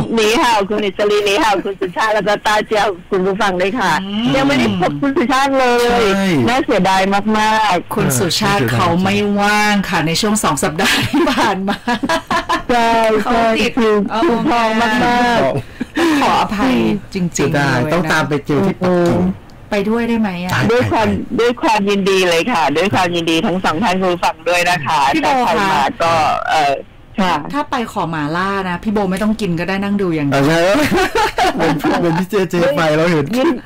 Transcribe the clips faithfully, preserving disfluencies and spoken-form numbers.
หนีห่าวคุณอิสรีหนีห่าวคุณสุชาติแล้วก็ตาเจียวคุณผู้ฟังด้วยค่ะยังไม่ได้พบคุณสุชาติเลยน่าเสียดายมากๆคุณสุชาติเขาไม่ว่างค่ะในช่วงสองสัปดาห์ที่ผ่านมาใช่ใช่คือคือพองมากๆขออภัยจริงๆได้ต้องตามไปเจอที่ปักกิ่งไปด้วยได้ไหมอ่ะด้วยความด้วยความยินดีเลยค่ะด้วยความยินดีทั้งสองท่านคุณฟังด้วยนะคะพี่โบค่ะก็เออถ้าไปขอหมาล่านะพี่โบไม่ต้องกินก็ได้นั่งดูอย่างเดียวเป็นเป็นพี่เจเจไปเราเห็น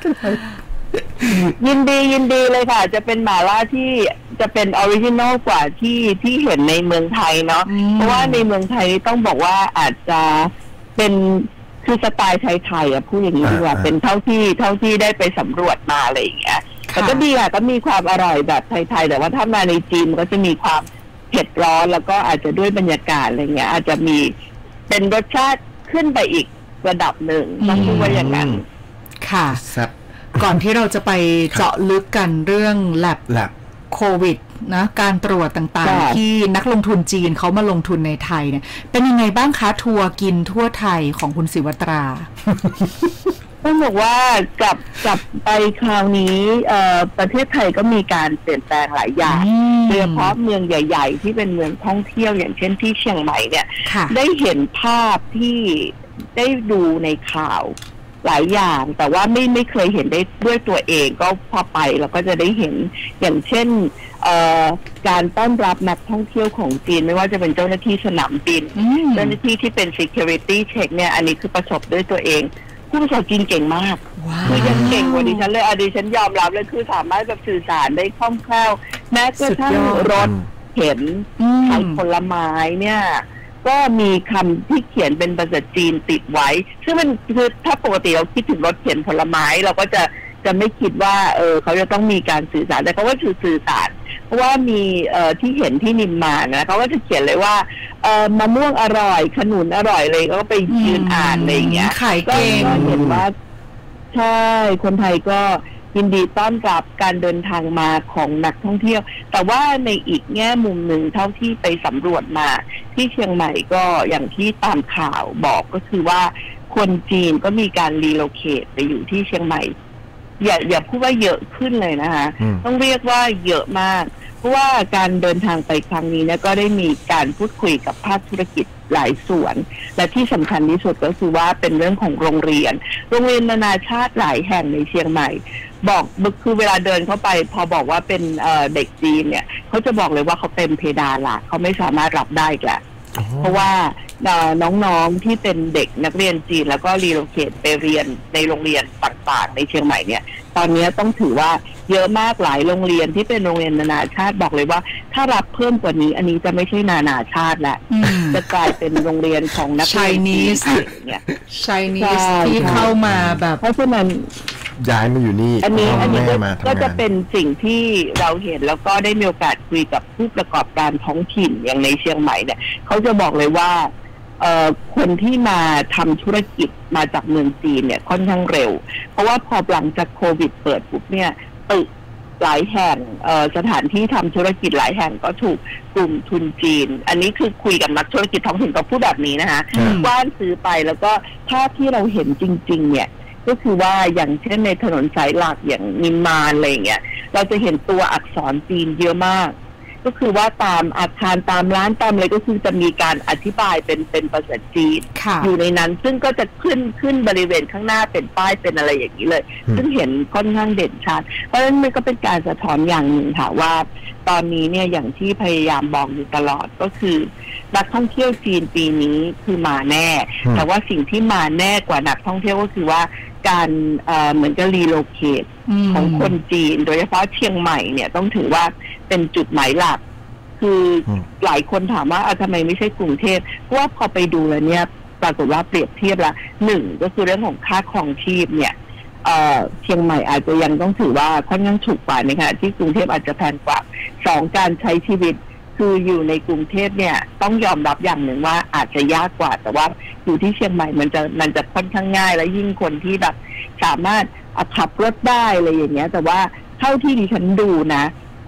ยินดียินดีเลยค่ะจะเป็นหมาล่าที่จะเป็นออริจินอลกว่าที่ที่เห็นในเมืองไทยเนาะเพราะว่าในเมืองไทยต้องบอกว่าอาจจะเป็นคือสไตล์ไทยๆอ่ะพูดอย่างนี้ดีกว่าเป็นเท่าที่เท่าที่ได้ไปสำรวจมาอะไรอย่างเงี้ยแต่ก็ดีอ่ะก็มีความอร่อยแบบไทยๆแต่ว่าถ้ามาในจีนก็จะมีความเผ็ดร้อนแล้วก็อาจจะด้วยบรรยากาศอะไรเงี้ยอาจจะมีเป็นรสชาติขึ้นไปอีกระดับหนึ่งต้องพูดว่าอย่างนั้นค่ะก่อนที่เราจะไปเจาะลึกกันเรื่องแลบโควิดนะการตรวจต่างๆที่นักลงทุนจีนเขามาลงทุนในไทยเนี่ยเป็นยังไงบ้างคะทัวร์กินทั่วไทยของคุณศิวตราต้องบอกว่ากลับกลับไปคราวนี้ประเทศไทยก็มีการเปลี่ยนแปลงหลายอย่างโดยเฉพาะเมืองใหญ่ๆที่เป็นเมืองท่องเที่ยวอย่างเช่นที่เชียงใหม่เนี่ยได้เห็นภาพที่ได้ดูในข่าวหลายอย่างแต่ว่าไม่ไม่เคยเห็นได้ด้วยตัวเองก็พอไปเราก็จะได้เห็นอย่างเช่นการต้อนรับนักท่องเที่ยวของจีนไม่ว่าจะเป็นเจ้าหน้าที่สนามบินเจ้าหน้าที่ที่เป็น security check เนี่ยอันนี้คือประสบด้วยตัวเองผู้ภาษาจีนเก่งมากคือยังเก่งกว่าดิฉันเลยอดิฉันยอมรับเลยคือสามารถแบบสื่อสารได้คล่องแคล่วแม้กระทั่งรถเข็นขายผลไม้เนี่ยก็มีคำที่เขียนเป็นภาษาจีนติดไว้ซึ่งมันคือถ้าปกติเราคิดถึงรถเข็นผลไม้เราก็จะจะไม่คิดว่าเออเขาจะต้องมีการสื่อสารแต่เขาก็คือสื่อสารเพราะว่ามีเอ่อที่เห็นที่นิมมานนะเขาก็จะเขียนเลยว่าเอ่อมะม่วงอร่อยขนุนอร่อยเลยก็ไปยืนอ่านอะไรอย่างเงี้ยขายเก่งก็เห็นว่าใช่คนไทยก็ยินดีต้อนรับการเดินทางมาของนักท่องเที่ยวแต่ว่าในอีกแง่มุมหนึ่งเท่าที่ไปสำรวจมาที่เชียงใหม่ก็อย่างที่ตามข่าวบอกก็คือว่าคนจีนก็มีการรีโลเคทไปอยู่ที่เชียงใหม่อย่าอย่าพูดว่าเยอะขึ้นเลยนะคะต้องเรียกว่าเยอะมากเพราะว่าการเดินทางไปครั้งนี้เนี่ยก็ได้มีการพูดคุยกับภาคธุรกิจหลายส่วนและที่สำคัญที่สุดก็คือว่าเป็นเรื่องของโรงเรียนโรงเรียนนานาชาติหลายแห่งในเชียงใหม่บอกคือเวลาเดินเข้าไปพอบอกว่าเป็นเด็กจีนเนี่ยเขาจะบอกเลยว่าเขาเต็มเพดานละเขาไม่สามารถรับได้แหละเพราะว่าน้องๆที่เป็นเด็กนักเรียนจีนแล้วก็รีโลเคทไปเรียนในโรงเรียนต่างๆในเชียงใหม่เนี่ยตอนนี้ต้องถือว่าเยอะมากหลายโรงเรียนที่เป็นโรงเรียนนานาชาติบอกเลยว่าถ้ารับเพิ่มกว่านี้อันนี้จะไม่ใช่นานาชาติแล้วจะกลายเป็นโรงเรียนของนักเรียนจีนเนี่ยไชนีสที่เข้ามาแบบเพราะฉะนั้นย้ายมาอยู่นี่อันนี้อันนี้ก็จะเป็นสิ่งที่เราเห็นแล้วก็ได้มีโอกาสคุยกับผู้ประกอบการท้องถิ่นอย่างในเชียงใหม่เนี่ยเขาจะบอกเลยว่าคนที่มาทำธุรกิจมาจากเมืองจีนเนี่ยค่อนข้างเร็วเพราะว่าพอหลังจากโควิดเปิดปุ๊บเนี่ยตึกหลายแห่งสถานที่ทำธุรกิจหลายแห่งก็ถูกกลุ่มทุนจีนอันนี้คือคุยกับนักธุรกิจท้องถิ่นก็พูดแบบนี้นะคะกว้านซื้อไปแล้วก็ภาพที่เราเห็นจริงๆเนี่ยก็คือว่าอย่างเช่นในถนนสายหลักอย่างนิมมานอะไรอย่างเงี้ยเราจะเห็นตัวอักษรจีนเยอะมากก็คือว่าตามอาคารตามร้านตามอะไรก็คือจะมีการอธิบายเป็นเป็นภาษาจีนอยู่ในนั้นซึ่งก็จะขึ้นขึ้นบริเวณข้างหน้าเป็นป้ายเป็นอะไรอย่างนี้เลยซึ่งเห็นค่อนข้างเด่นชัดเพราะฉะนั้นมันก็เป็นการสะท้อนอย่างหนึ่งค่ะว่าตอนนี้เนี่ยอย่างที่พยายามบอกอยู่ตลอดก็คือนักท่องเที่ยวจีนปีนี้คือมาแน่แต่ว่าสิ่งที่มาแน่กว่านักท่องเที่ยวก็คือว่าการเหมือนกับรีโลเคทของคนจีนโดยเฉพาะเชียงใหม่เนี่ยต้องถือว่าเป็นจุดหมายหลักคือหลายคนถามว่าทำไมไม่ใช่กรุงเทพเพราะว่าพอไปดูแล้วเนี่ยปรากฏว่าเปรียบเทียบละหนึ่งก็คือเรื่องของค่าครองชีพเนี่ยเชียงใหม่อาจจะยังต้องถือว่าค่อนข้างถูกกว่าในขณะที่กรุงเทพอาจจะแพงกว่าสองการใช้ชีวิตคืออยู่ในกรุงเทพเนี่ยต้องยอมรับอย่างหนึ่งว่าอาจจะยากกว่าแต่ว่าอยู่ที่เชียงใหม่มันจะมันจะค่อนข้างง่ายและยิ่งคนที่แบบสามารถขับรถได้อะไรอย่างเงี้ยแต่ว่าเท่าที่ดิฉันดูนะค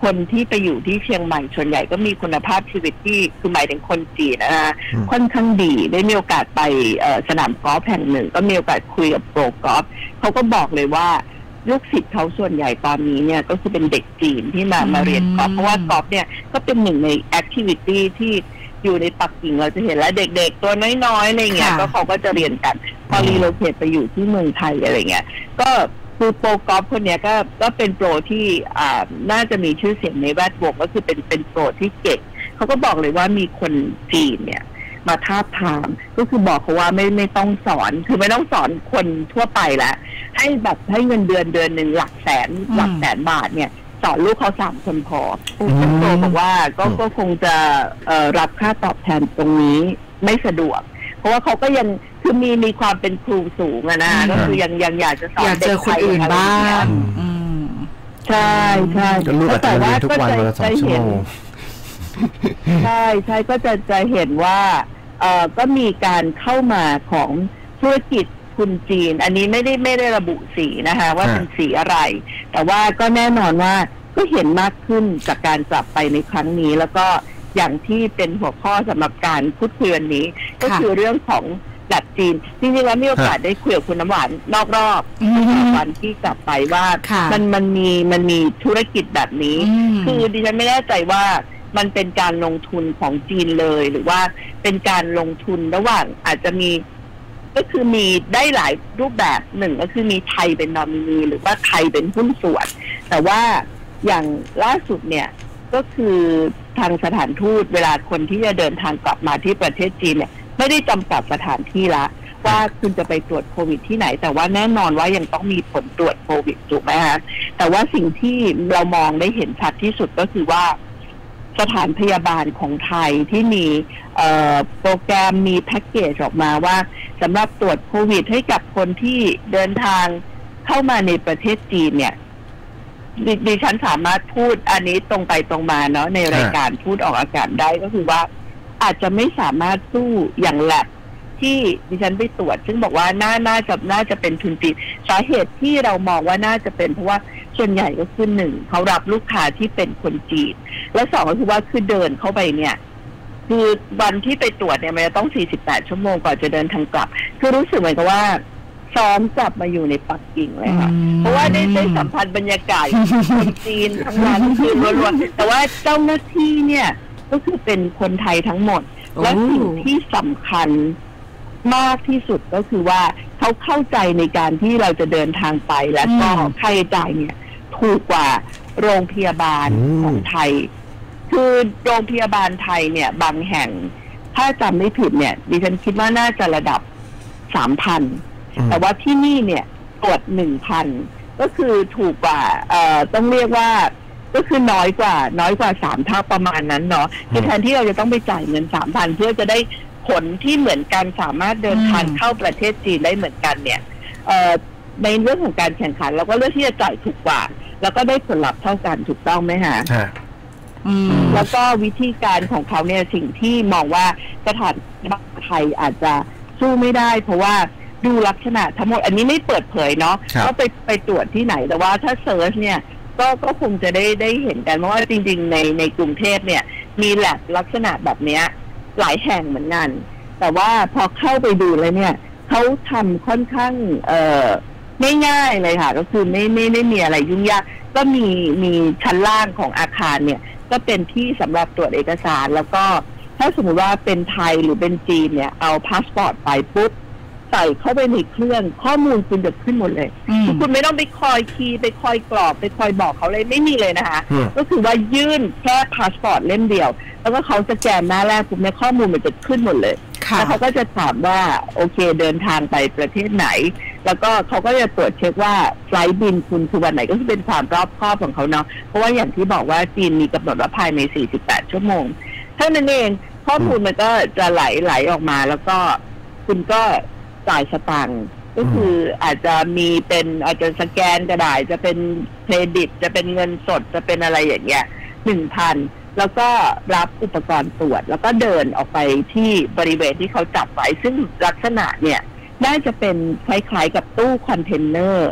คนที่ไปอยู่ที่เชียงใหม่ส่วนใหญ่ก็มีคุณภาพชีวิตที่คือหมายถึงคนจีนนะฮะค่อนข้างดีได้มีโอกาสไปสนามกอล์ฟแห่งหนึ่งก็มีโอกาสคุยกับโปรกอล์ฟเขาก็บอกเลยว่าลูกศิษย์เขาส่วนใหญ่ตอนนี้เนี่ยก็คือเป็นเด็กจีนที่มามาเรียนกอล์ฟเพราะว่ากอล์ฟเนี่ยก็เป็นหนึ่งในแอคทิวิตี้ที่อยู่ในปักกิ่งเราจะเห็นแล้วเด็กๆตัวน้อยๆอะไรเงี้ยก็เขาก็จะเรียนกันพอรีโลเคทไปอยู่ที่เมืองไทยอะไรเงี้ยก็คือโปรกอล์ฟคนนี้ก็ก็เป็นโปรที่อ่าน่าจะมีชื่อเสียงในแวดวงก็คือเป็นเป็นโปรที่เก่งเขาก็บอกเลยว่ามีคนจีนเนี่ยมาทาบทามก็คือบอกเขาว่าไม่ไม่ต้องสอนคือไม่ต้องสอนคนทั่วไปแล้วให้แบบให้เงินเดือนเดือนหนึ่งหลักแสนหลักแสนบาทเนี่ยสอนลูกเขาสามคนพอคุณโตบอกว่าก็ก็คงจะเอ่อรับค่าตอบแทนตรงนี้ไม่สะดวกเพราะว่าเขาก็ยังคือมีมีความเป็นครูสูงอะนะก็คือยังยังอยากจะสอนเด็กคนอื่นบ้างใช่ใช่แต่ว่าก็จะจะเห็นใช่ใช่ก็จะจะเห็นว่าเอ่อก็มีการเข้ามาของธุรกิจทุนจีนอันนี้ไม่ได้ไม่ได้ระบุสีนะคะว่าเป็นสีอะไรแต่ว่าก็แน่นอนว่าก็เห็นมากขึ้นจากการกลับไปในครั้งนี้แล้วก็อย่างที่เป็นหัวข้อสำหรับการพูดคุยวันนี้ก็คือเรื่องของดัดจีนจริงๆแล้วมีโอกาสได้คุยกับคุณน้ำหวานนอกรอบวันที่กลับไปว่ามันมันมีมันมีธุรกิจแบบนี้คือดิฉันไม่แน่ใจว่ามันเป็นการลงทุนของจีนเลยหรือว่าเป็นการลงทุนระหว่างอาจจะมีก็คือมีได้หลายรูปแบบหนึ่งก็คือมีไทยเป็นนอมินีหรือว่าไทยเป็นหุ้นส่วนแต่ว่าอย่างล่าสุดเนี่ยก็คือทางสถานทูตเวลาคนที่จะเดินทางกลับมาที่ประเทศจีนเนี่ยไม่ได้จำกัดสถานที่ละว่าคุณจะไปตรวจโควิดที่ไหนแต่ว่าแน่นอนว่ายังต้องมีผลตรวจโควิดถูกไหมคะแต่ว่าสิ่งที่เรามองได้เห็นชัดที่สุดก็คือว่าสถานพยาบาลของไทยที่มีโปรแกรมมีแพ็กเกจออกมาว่าสำหรับตรวจโควิดให้กับคนที่เดินทางเข้ามาในประเทศจีนเนี่ยด, ดิฉันสามารถพูดอันนี้ตรงไปตรงมาเนาะในรายการพูดออกอากาศได้ก็คือว่าอาจจะไม่สามารถสู้อย่างแลบที่ดิฉันไปตรวจซึ่งบอกว่าน่าน่าจะน่าจะเป็นทุนจีนสาเหตุที่เรามองว่าน่าจะเป็นเพราะว่าส่วนใหญ่ก็คือหนึ่งเขารับลูกค้าที่เป็นคนจีนและสองก็คือว่าคือเดินเข้าไปเนี่ยคือวันที่ไปตรวจเนี่ยมันจะต้องสี่สิบแปดชั่วโมงกว่าจะเดินทางกลับคือรู้สึกเหมือนกับว่าซ้อมกลับมาอยู่ในปักกิ่งเลยค่ะเพราะว่าได้ได้สัมผัสบรรยากาศคนจีนทั้งวันคือล้วนๆแต่ว่าเจ้าหน้าที่เนี่ยก็คือเป็นคนไทยทั้งหมดและสิ่งที่สำคัญมากที่สุดก็คือว่าเขาเข้าใจในการที่เราจะเดินทางไปและก็ค่าใช้จ่ายเนี่ยถูกกว่าโรงพยาบาลของไทยคือโรงพยาบาลไทยเนี่ยบางแห่งถ้าจำไม่ผิดเนี่ยดิฉันคิดว่าน่าจะระดับสามพันแต่ว่าที่นี่เนี่ยตรวจหนึ่งพันก็คือถูกกว่าเอ่อต้องเรียกว่าก็คือน้อยกว่าน้อยกว่าสามเท่าประมาณนั้นเนาะคือแทนที่เราจะต้องไปจ่ายเงินสามพันเพื่อจะได้ผลที่เหมือนกันสามารถเดินทางเข้าประเทศจีนได้เหมือนกันเนี่ยเอ่อในเรื่องของการแข่งขันเราก็เลือกที่จะจ่ายถูกกว่าแล้วก็ได้ผลลัพธ์เท่ากันถูกต้องไหมฮะแล้วก็วิธีการของเขาเนี่ยสิ่งที่มองว่าสถานบังไทยอาจจะสู้ไม่ได้เพราะว่าดูลักษณะทั้งหมดอันนี้ไม่เปิดเผยเนาะก็ไปไปตรวจที่ไหนแต่ว่าถ้าเซิร์ชเนี่ยก็ก็คงจะได้ได้เห็นกันเพราะว่าจริงๆในในกรุงเทพเนี่ยมีแลบลักษณะแบบเนี้ยหลายแห่งเหมือนกันแต่ว่าพอเข้าไปดูแล้วเนี่ยเขาทำค่อนข้างเอ่อง่ายๆเลยค่ะก็คือไม่ไม่ได้มีอะไรยุ่งยากก็มีมีชั้นล่างของอาคารเนี่ยก็เป็นที่สำหรับตรวจเอกสารแล้วก็ถ้าสมมติว่าเป็นไทยหรือเป็นจีนเนี่ยเอาพาสปอร์ตไปปุ๊บใส่เข้าไปในเครื่องข้อมูลคุณจะขึ้นหมดเลยคุณไม่ต้องไปคอยคีย์ไปคอยกรอกไปคอยบอกเขาเลยไม่มีเลยนะคะก็คือว่ายื่นแค่พาสปอร์ตเล่มเดียวแล้วก็เขาจะแกนหน้าแรกปุ๊บในข้อมูลมันจะขึ้นหมดเลยแล้วเขาก็จะถามว่าโอเคเดินทางไปประเทศไหนแล้วก็เขาก็จะตรวจเช็คว่าไฟล์บินคุณคือวันไหนก็คือเป็นความรอบคอบของเขาเนาะเพราะว่าอย่างที่บอกว่าจีนมีกำหนดว่าภายในสี่สิบแปดชั่วโมงเท่านั้นเองข้อมูลมันก็จะไหลไหลออกมาแล้วก็คุณก็จ่ายสตางค์ก็คืออาจจะมีเป็นอาจจะสแกนก็ได้จะเป็นเครดิตจะเป็นเงินสดจะเป็นอะไรอย่างเงี้ยหนึ่งพันแล้วก็รับอุปกรณ์ตรวจแล้วก็เดินออกไปที่บริเวณที่เขาจับไว้ซึ่งลักษณะเนี่ยน่าจะเป็นคล้ายๆกับตู้คอนเทนเนอร์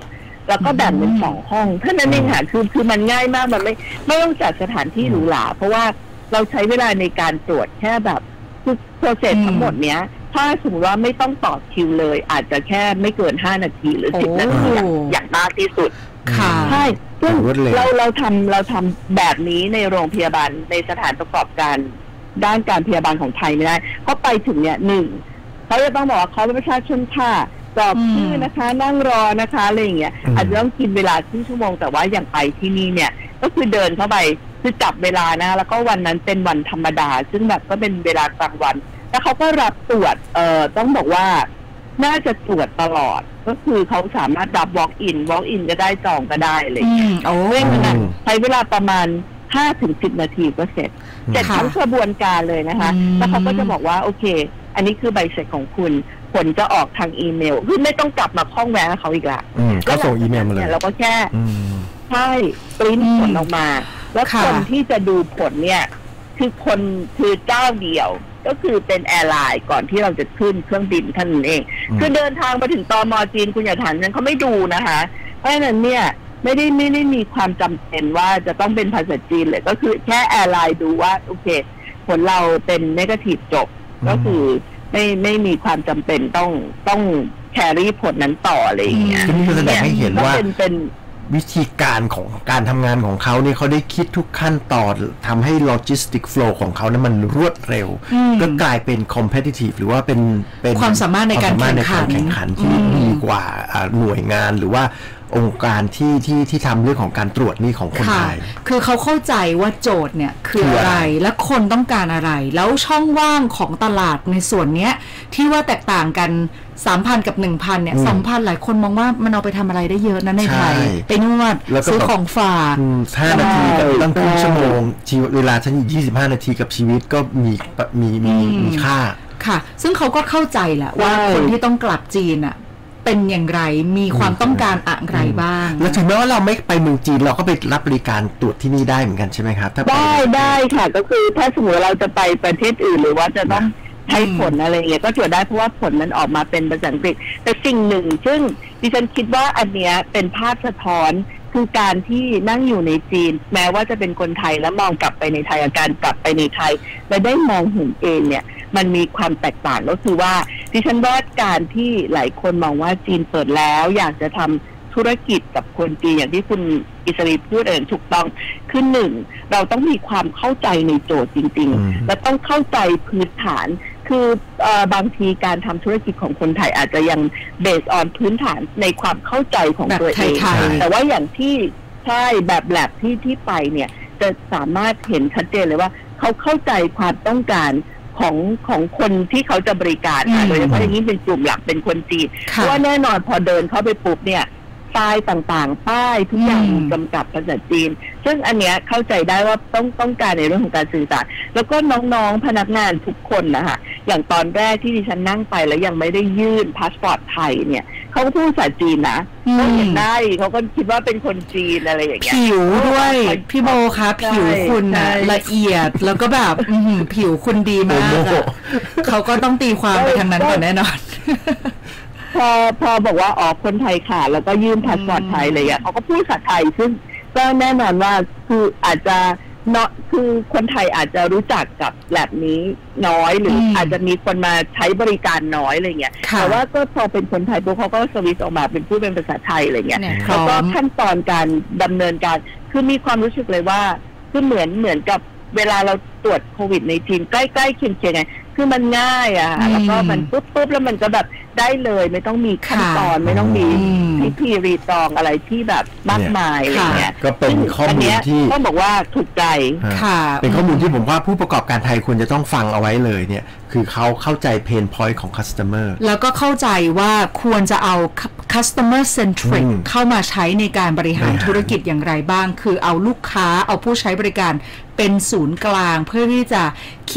แล้วก็แบ่งเป็นสองห้องเท่านั้นเองค่ะคือคือมันง่ายมากมันไม่ไม่ต้องจัดสถานที่หรูหราเพราะว่าเราใช้เวลาในการตรวจแค่แบบคือโปรเซสทั้งหมดเนี้ยถ้าสมมติว่าไม่ต้องต่อคิวเลยอาจจะแค่ไม่เกินห้านาทีหรือสิบนาทีอย่างมากที่สุดใช่ซึ่งเราเราทำเราทำแบบนี้ในโรงพยาบาลในสถานประกอบการด้านการพยาบาลของไทยไม่ได้เพราะไปถึงเนี่ยหนึ่งเขาจะต้องบอกว่าเขาเป็นประชาชนค่ะกรอกชื่อนะคะนั่งรอนะคะอะไรอย่างเงี้ยอาจจะต้องกินเวลาครึ่งชั่วโมงแต่ว่าอย่างไปที่นี่เนี่ยก็คือเดินเข้าไปคือจับเวลานะแล้วก็วันนั้นเป็นวันธรรมดาซึ่งแบบก็เป็นเวลากลางวันแล้วเขาก็รับตรวจเอ่อต้องบอกว่าน่าจะตรวจตลอดก็คือเขาสามารถรับ walk in walk in ก็ได้จองก็ได้เลยโอ้ยมันใช้เวลาประมาณ ห้าถึงสิบ นาทีก็เสร็จเสร็จทั้งกระบวนการเลยนะคะแล้วเขาก็จะบอกว่าโอเคอันนี้คือใบเสร็จของคุณผลจะออกทางอีเมลคือไม่ต้องกลับมาข้องแวะเขาอีกละก็ส่งอีเมลมาเลยเราก็แค่ใช่ปริ้นผลออกมาแล้วคนที่จะดูผลเนี่ยคือคนคือเจ้าเดียวก็คือเป็นแอร์ไลน์ก่อนที่เราจะขึ้นเครื่องบินท่านเองคือเดินทางมาถึงตม.จีนคุณอย่าถามนั้นเขาไม่ดูนะคะเพราะฉะนั้นเนี่ยไม่ได้ไม่ได้มีความจำเป็นว่าจะต้องเป็นภาษาจีนเลยก็คือแค่แอร์ไลน์ดูว่าโอเคผลเราเป็นเนกาทีฟจบก็คือไม่ไม่มีความจำเป็นต้องต้องแครี่ผลนั้นต่ออะไรอย่างเงี้ยนี่คือแสดงให้เห็นว่าเป็นวิธีการของการทำงานของเขาเนี่ยเขาได้คิดทุกขั้นตอนทำให้โลจิสติกโฟลว์ของเขานั้นมันรวดเร็วก็กลายเป็น competitive หรือว่าเป็นเป็นความสามารถในการแข่งขันแข่งขันที่ดีกว่าหน่วยงานหรือว่าองค์การที่ที่ที่ทำเรื่องของการตรวจนี่ของคนไทยคือเขาเข้าใจว่าโจทย์เนี่ยคืออะไรและคนต้องการอะไรแล้วช่องว่างของตลาดในส่วนนี้ที่ว่าแตกต่างกัน สามพัน กับ หนึ่งพัน เนี่ย สองพัน หลายคนมองว่ามันเอาไปทำอะไรได้เยอะนะในไทยไปนวดซื้อของฝากห้านาทีกับตั้งครึ่งชั่วโมงเวลาฉันยี่สิบห้านาทีกับชีวิตก็มีมีมีมีค่าค่ะซึ่งเขาก็เข้าใจแหละว่าคนที่ต้องกลับจีนอ่ะเป็นอย่างไรมีความต้องการอะไรบ้างแล้วถึงแม้ว่าเราไม่ไปเมืองจีนเราก็ไปรับบริการตรวจที่นี่ได้เหมือนกันใช่ไหมครับได้ได้ค่ะก็คือถ้าสมมติเราจะไปประเทศอื่นหรือว่าจะต้องใช้ผลอะไรเงี้ยก็ตรวจได้เพราะว่าผลมันออกมาเป็นภาษาอังกฤษแต่สิ่งหนึ่งซึ่งดิฉันคิดว่าอันเนี้ยเป็นภาพสะท้อนคือการที่นั่งอยู่ในจีนแม้ว่าจะเป็นคนไทยแล้วมองกลับไปในไทยอาการกลับไปในไทยและได้มองเห็นเองเนี่ยมันมีความแตกต่างก็คือว่าดิฉันว่าการที่หลายคนมองว่าจีนเปิดแล้วอยากจะทำธุรกิจกับคนจีนอย่างที่คุณอิสรีพูดเองถูกต้องคือหนึ่งเราต้องมีความเข้าใจในโจทย์จริงๆและต้องเข้าใจพื้นฐานคือบางทีการทำธุรกิจของคนไทยอาจจะยังเบสออนพื้นฐานในความเข้าใจของตัวเองแต่ว่าอย่างที่ใช่แบบแลบที่ที่ไปเนี่ยจะสามารถเห็นชัดเจนเลยว่าเขาเข้าใจความต้องการของของคนที่เขาจะบริการโดยเฉพาะอย่างนี้เป็นกลุ่มหลักเป็นคนจีนเพราะว่าแน่นอนพอเดินเข้าไปปุ๊บเนี่ยป้ายต่างๆป้ายทุกอย่างมีกำกับภาษาจีนซึ่งอันเนี้ยเข้าใจได้ว่าต้องต้องการในเรื่องของการสื่อสารแล้วก็น้องๆพนักงานทุกคนนะคะอย่างตอนแรกที่ดิฉันนั่งไปแล้วยังไม่ได้ยื่นพาสปอร์ตไทยเนี่ยเขาก็พูดภาษาจีนนะเขาเห็นได้เขาก็คิดว่าเป็นคนจีนอะไรอย่างเงี้ยผิวด้วยพี่โบคะผิวคุณนะละเอียดแล้วก็แบบผิวคุณดีมากเขาก็ต้องตีความไปทางนั้นก่อนแน่นอนพอพอบอกว่าออกคนไทยค่ะแล้วก็ยื่นพาสปอร์ตไทยเลยอ่ะเขาก็พูดภาษาไทยซึ่งก็แน่นอนว่าคืออาจจะเนาะคือคนไทยอาจจะรู้จักกับแบบนี้น้อยหรืออาจจะมีคนมาใช้บริการน้อยอะไรเงี้ยแต่ว่าก็พอเป็นคนไทยพวกเขาก็สวิตช์ออกมาเป็นพูดเป็นภาษาไทยอะไรเงี้ยแล้วก็ขั้นตอนการดำเนินการคือมีความรู้สึกเลยว่าคือเหมือนเหมือนกับเวลาเราตรวจโควิดในจีนใกล้ๆเคียงๆไงคือมันง่ายอ่ะแล้วก็มันปุ๊บปุ๊บแล้วมันก็แบบได้เลยไม่ต้องมีขั้นตอนไม่ต้องมีพิธีรีตองอะไรที่แบบมากมายอะไรเงี้ยก็เป็นข้อมูลที่ต้องบอกว่าถูกใจเป็นข้อมูลที่ผมว่าผู้ประกอบการไทยควรจะต้องฟังเอาไว้เลยเนี่ยคือเขาเข้าใจเพนพอยต์ของ customer แล้วก็เข้าใจว่าควรจะเอา customer centric เข้ามาใช้ในการบริหารธุรกิจอย่างไรบ้างคือเอาลูกค้าเอาผู้ใช้บริการเป็นศูนย์กลางเพื่อที่จะคิด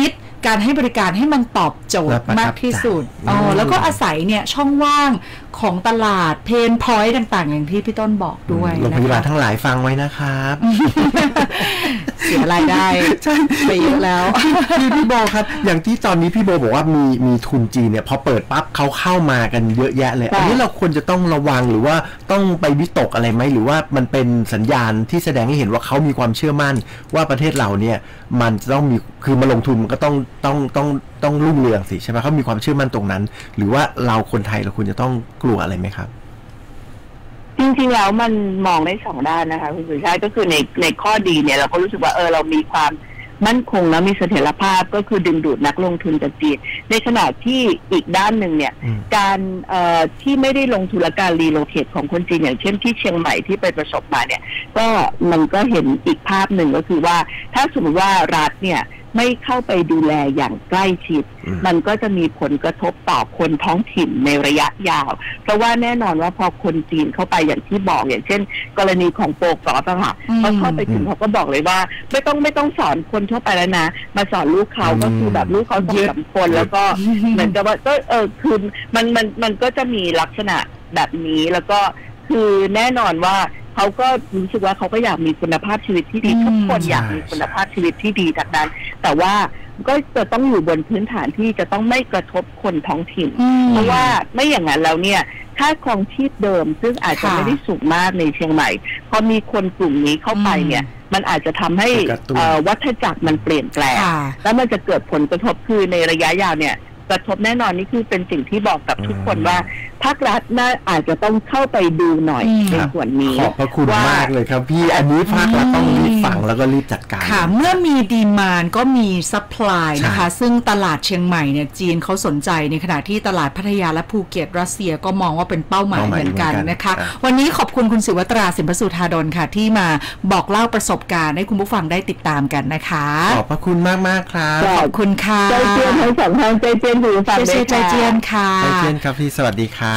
การให้บริการให้มันตอบโจทย์มากที่สุดอ๋อแล้วก็อาศัยเนี่ยช่องว่างของตลาดเพนพอยต์ต่างๆอย่างที่พี่ต้นบอกด้วยโรงพยาบาลทั้งหลายฟังไว้นะครับเสียรายได้ไปเยอะแล้วพี่พี่โบครับอย่างที่ตอนนี้พี่โบบอกว่ามีมีทุนจีนเนี่ยพอเปิดปั๊บเขาเข้ามากันเยอะแยะเลยอันนี้เราควรจะต้องระวังหรือว่าต้องไปวิตกอะไรไหมหรือว่ามันเป็นสัญญาณที่แสดงให้เห็นว่าเขามีความเชื่อมั่นว่าประเทศเราเนี่ยมันจะต้องมีคือมาลงทุนมันก็ต้องต้องต้องต้องรุ่งเรืองสิใช่ไหมเขามีความเชื่อมั่นตรงนั้นหรือว่าเราคนไทยเราควรจะต้องกลัวอะไรไหมครับจริงๆแล้วมันมองได้สองด้านนะคะคุณสุชาติก็คือในในข้อดีเนี่ยเราก็รู้สึกว่าเออเรามีความมั่นคงแล้วมีเสถียรภาพก็คือดึงดูดนักลงทุนจากจีนในขณะที่อีกด้านหนึ่งเนี่ยการเอ่อที่ไม่ได้ลงทุนและการรีโลเคทของคนจีนอย่างเช่นที่เชียงใหม่ที่ไปประสบมาเนี่ยก็มันก็เห็นอีกภาพหนึ่งก็คือว่าถ้าสมมติว่ารัฐเนี่ยไม่เข้าไปดูแลอย่างใกล้ชิดมันก็จะมีผลกระทบต่อคนท้องถิ่นในระยะยาวเพราะว่าแน่นอนว่าพอคนจีนเข้าไปอย่างที่บอกอย่างเช่นกรณีของโปกกอตค่ะเขาเข้าไปถึงเขาก็บอกเลยว่าไม่ต้องไม่ต้องสอนคนทั่วไปแล้วนะมาสอนลูกเขาก็คือแบบลูกเขาสองสามคนแล้วก็เหมือนกับว่าก็เออคือมันมันมันก็จะมีลักษณะแบบนี้แล้วก็คือแน่นอนว่าเขาก็รู้สึกว่าเขาก็อยากมีคุณภาพชีวิตที่ดีทุกคนอยากมีคุณภาพชีวิตที่ดีจากนั้นแต่ว่าก็จะต้องอยู่บนพื้นฐานที่จะต้องไม่กระทบคนท้องถิ่นเพราะว่าไม่อย่างนั้นแล้วเนี่ยค่าครองชีพเดิมซึ่งอาจจะไม่ได้สูงมากในเชียงใหม่พอมีคนกลุ่มนี้เข้าไปเนี่ยมันอาจจะทำให้วัฏจักรมันเปลี่ยนแปลงแล้วมันจะเกิดผลกระทบคือในระยะยาวเนี่ยกระทบแน่นอนนี่คือเป็นสิ่งที่บอกกับทุกคนว่าภาครัฐน่าอาจจะต้องเข้าไปดูหน่อยในส่วนนี้ขอบพระคุณมากเลยครับพี่อันนี้ภาครัฐต้องรีบฟังแล้วก็รีบจัดการค่ะเมื่อมีดีมานด์ก็มีซัพพลายนะคะซึ่งตลาดเชียงใหม่เนี่ยจีนเขาสนใจในขณะที่ตลาดพัทยาและภูเก็ตรัสเซียก็มองว่าเป็นเป้าหมายเหมือนกันนะคะวันนี้ขอบคุณคุณศิวตราสินประสูธาดลค่ะที่มาบอกเล่าประสบการณ์ให้คุณผู้ฟังได้ติดตามกันนะคะขอบพระคุณมากมากครับขอบคุณค่ะใจเจียนทั้งสองทางใจเจียนหูฟังใจเจียนค่ะใจเจียนครับพี่สวัสดีครับ